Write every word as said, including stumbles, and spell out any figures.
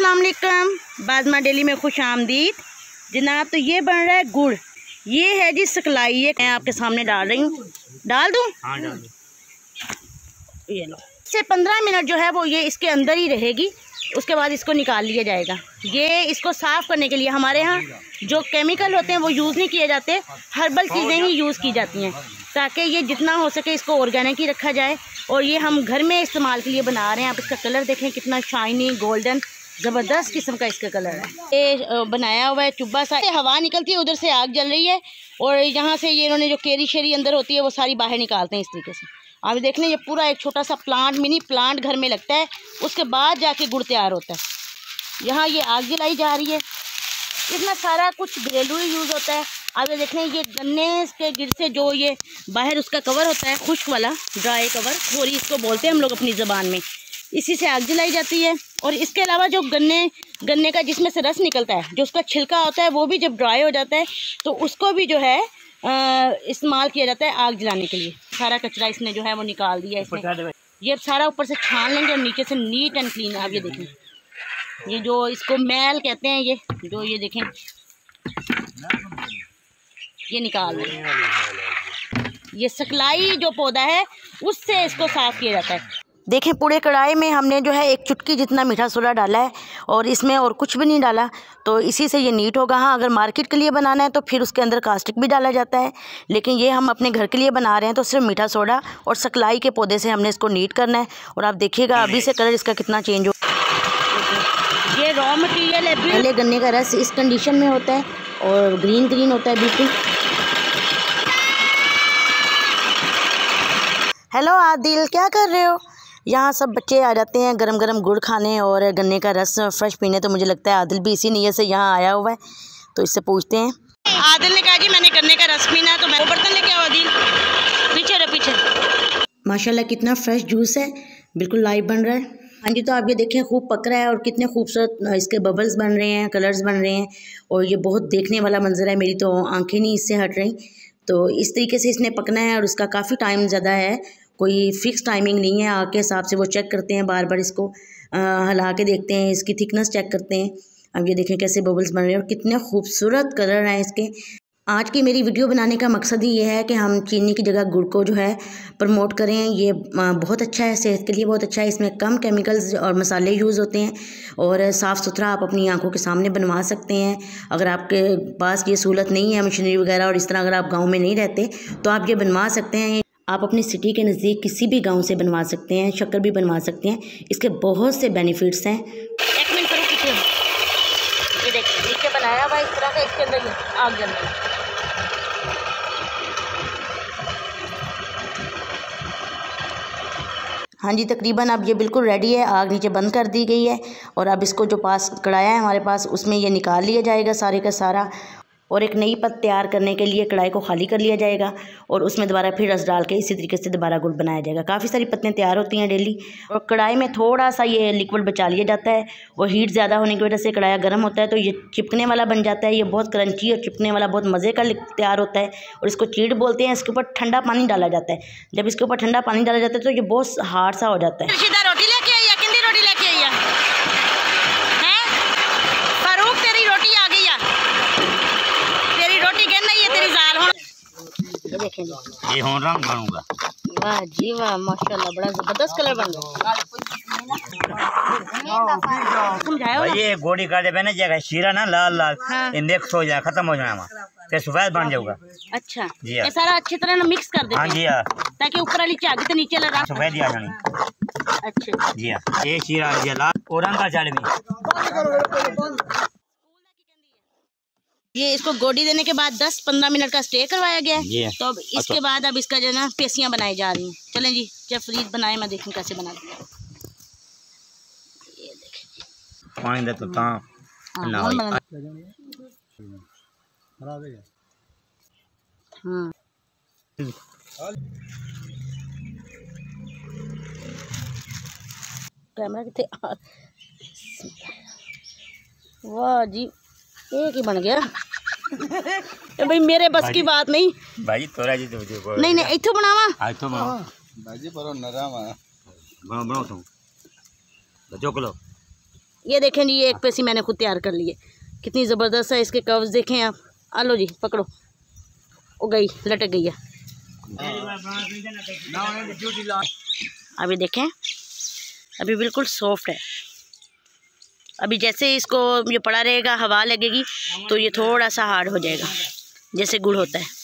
अस्सलाम वालेकुम, बाज़मा डेली में खुश आमदीद जनाब। तो ये बन रहा है गुड़, ये है जी सकलाई, ये मैं आपके सामने डाल रही हूँ। डाल दूँ? हाँ डाल दो। ये लो, इससे पंद्रह मिनट जो है वो ये इसके अंदर ही रहेगी, उसके बाद इसको निकाल लिया जाएगा। ये इसको साफ़ करने के लिए हमारे यहाँ जो केमिकल होते हैं वो यूज़ नहीं किए जाते, हर्बल चीज़ें ही यूज़ की जाती हैं ताकि ये जितना हो सके इसको ऑर्गेनिक ही रखा जाए। और ये हम घर में इस्तेमाल के लिए बना रहे हैं। आप इसका कलर देखें कितना शाइनी गोल्डन ज़बरदस्त किस्म का इसका कलर है। ये बनाया हुआ है चुब्बा सा, हवा निकलती है, उधर से आग जल रही है और यहाँ से ये इन्होंने जो केरी शेरी अंदर होती है वो सारी बाहर निकालते हैं इस तरीके से। आप देख लें, ये पूरा एक छोटा सा प्लांट, मिनी प्लांट घर में लगता है, उसके बाद जाके गुड़ तैयार होता है। यहाँ ये आग जलाई जा रही है, इसमें सारा कुछ घरेलू ही यूज़ होता है। आप ये देख लें, ये गन्ने के गिर से जो ये बाहर उसका कवर होता है, खुश्क वाला ड्राई कवर, खोरी इसको बोलते हैं हम लोग अपनी ज़बान में, इसी से आग जलाई जाती है। और इसके अलावा जो गन्ने गन्ने का जिसमें से रस निकलता है, जो उसका छिलका होता है, वो भी जब ड्राई हो जाता है तो उसको भी जो है इस्तेमाल किया जाता है आग जलाने के लिए। सारा कचरा इसने जो है वो निकाल दिया इसने। ये सारा ऊपर से छान लेंगे और नीचे से नीट एंड क्लीन। आप ये देखें, ये जो इसको मैल कहते हैं, ये जो ये देखें ये निकाल लेंगे। ये सकलाई जो पौधा है उससे इसको साफ़ किया जाता है। देखें, पूरे कढ़ाई में हमने जो है एक चुटकी जितना मीठा सोडा डाला है और इसमें और कुछ भी नहीं डाला, तो इसी से ये नीट होगा। हाँ, अगर मार्केट के लिए बनाना है तो फिर उसके अंदर कास्टिक भी डाला जाता है, लेकिन ये हम अपने घर के लिए बना रहे हैं तो सिर्फ मीठा सोडा और सकलाई के पौधे से हमने इसको नीट करना है। और आप देखिएगा अभी से कलर इसका कितना चेंज हो। ये रॉ मटीरियल है, पहले गन्ने का रस इस कंडीशन में होता है और ग्रीन ग्रीन होता है बिल्कुल। हेलो आदिल, क्या कर रहे हो? यहाँ सब बच्चे आ जाते हैं गरम गरम गुड़ खाने और गन्ने का रस फ्रेश पीने, तो मुझे लगता है आदिल भी इसी नीयत से यहाँ आया हुआ है, तो इससे पूछते हैं। आदिल ने कहा जी मैंने गन्ने का रस पीना, तो मैं वो बर्तन लेके आओ। आदिल पीछे रहो, पीछे। माशाल्लाह कितना फ्रेश जूस है, बिल्कुल लाइव बन रहा है। हाँ जी, तो आप ये देखें खूब पक रहा है और कितने खूबसूरत इसके बबल्स बन रहे हैं, कलर्स बन रहे हैं और ये बहुत देखने वाला मंजर है। मेरी तो आंखें नहीं इससे हट रही। तो इस तरीके से इसने पकना है और उसका काफ़ी टाइम ज़्यादा है, कोई फ़िक्स टाइमिंग नहीं है। आग के हिसाब से वो चेक करते हैं, बार बार इसको हिला के देखते हैं, इसकी थिकनेस चेक करते हैं। अब ये देखें कैसे बबल्स बन रहे हैं और कितने खूबसूरत कलर हैं इसके। आज की मेरी वीडियो बनाने का मकसद ही ये है कि हम चीनी की जगह गुड़ को जो है प्रमोट करें। ये बहुत अच्छा है, सेहत के लिए बहुत अच्छा है। इसमें कम केमिकल्स और मसाले यूज़ होते हैं और साफ़ सुथरा आप अपनी आंखों के सामने बनवा सकते हैं। अगर आपके पास ये सहूलत नहीं है मशीनरी वगैरह और इस तरह अगर आप गाँव में नहीं रहते तो आप ये बनवा सकते हैं। आप अपनी सिटी के नज़दीक किसी भी गांव से बनवा सकते हैं, शक्कर भी बनवा सकते हैं। इसके बहुत से बेनिफिट्स हैं। एक मिनट करो, पीछे ये देखिए नीचे बनाया हुआ इस तरह का, इसके अंदर आग जल रही है। हाँ जी, तकरीबन अब ये बिल्कुल रेडी है, आग नीचे बंद कर दी गई है और अब इसको जो पास कढ़ाया है हमारे पास उसमें ये निकाल लिया जाएगा सारे का सारा और एक नई पत्त तैयार करने के लिए कढ़ाई को खाली कर लिया जाएगा और उसमें दोबारा फिर रस डाल के इसी तरीके से दोबारा गुड़ बनाया जाएगा। काफ़ी सारी पत्तें तैयार होती हैं डेली और कढ़ाई में थोड़ा सा ये लिक्विड बचा लिया जाता है और हीट ज़्यादा होने की वजह से कढ़ाई गर्म होता है तो ये चिपकने वाला बन जाता है। ये बहुत क्रंची और चिपकने वाला बहुत मज़े का तैयार होता है और इसको चीड़ बोलते हैं। इसके ऊपर ठंडा पानी डाला जाता है, जब इसके ऊपर ठंडा पानी डाला जाता है तो ये बहुत हार्ड सा हो जाता है। रोटी लेके आई है, कितनी रोटी लेके आई है? फारूक तेरी रोटी आ गई है, तेरी रोटी कहना ये तेरी जाल हो। ये देखें जी, ये हो रंग बनूंगा। वाह जी वाह, माशाल्लाह बड़ा जबरदस्त कलर बन रहा है। समझाया भाई, ये गोड़ी कर दे ना जगह शीरा ना लाल लाल, हाँ। इंडेक्स हो जाए, खत्म हो जाए ते सफेद बन जाऊगा। अच्छा जी, ये सारा अच्छी तरह ना मिक्स कर दे। हाँ जी, ताकि ऊपर वाली चागी तो नीचे लगा सफेद आ जानी। अच्छा जी हाँ, ये शीरा लाल और रंग का चाल में ये इसको गोडी देने के बाद दस पंद्रह मिनट का स्टे करवाया गया है। तो अब इसके बाद अब इसका जो है ना पेसियाँ बनाई जा रही हैं। चलें जी, जब फ्रीज बनाए मैं देखूँ कैसे बना दूँ। ये देखें पानी दे तो हाँ, कैमरा कितने, वाह जी एक ही बन गया। भाई मेरे बस की बात नहीं भाई, तोरा जी तो नहीं नहीं इथों बनावा, आ इथों बनाओ भाजी पर नरम है, बनाओ बनाओ तुम बच्चों को लो। ये देखें जी, ये एक पेसी मैंने खुद तैयार कर ली है। कितनी ज़बरदस्त है, इसके कर्व्स देखें आप। आ लो जी, पकड़ो। वो गई, लटक गई है। अभी देखें, अभी बिल्कुल सॉफ्ट है। अभी जैसे इसको ये पड़ा रहेगा, हवा लगेगी तो ये थोड़ा सा हार्ड हो जाएगा, जैसे गुड़ होता है।